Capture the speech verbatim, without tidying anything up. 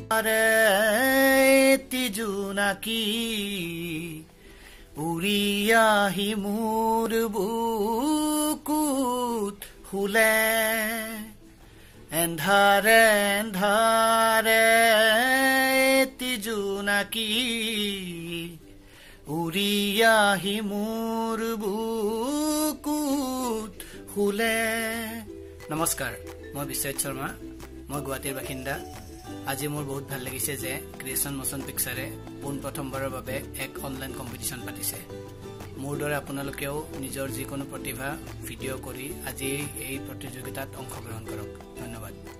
আরে তিজুনাকি উড়িয়াহি মোৰ বুকুত হুলে এন্ধাৰে এন্ধাৰে তিজুনাকি উড়িয়াহি মোৰ বুকুত হুলে। নমস্কাৰ, মই বিশ্বজিৎ শৰ্মা, মই গুৱাহাটীৰ বাসিন্দা। আজি মোৰ বহুত ভাল লাগিছে যে ক্ৰিয়েশ্যন মোশন পিকচাৰে পোন প্ৰথমবাৰৰ বাবে এক অনলাইন কম্পিটিশ্যন পাতিছে। মোৰ দৰে আপোনালোকেও নিজৰ যিকোনো প্ৰতিভা ভিডিঅ' কৰি আজি এই প্ৰতিযোগিতাত অংশগ্ৰহণ কৰক। ধন্যবাদ।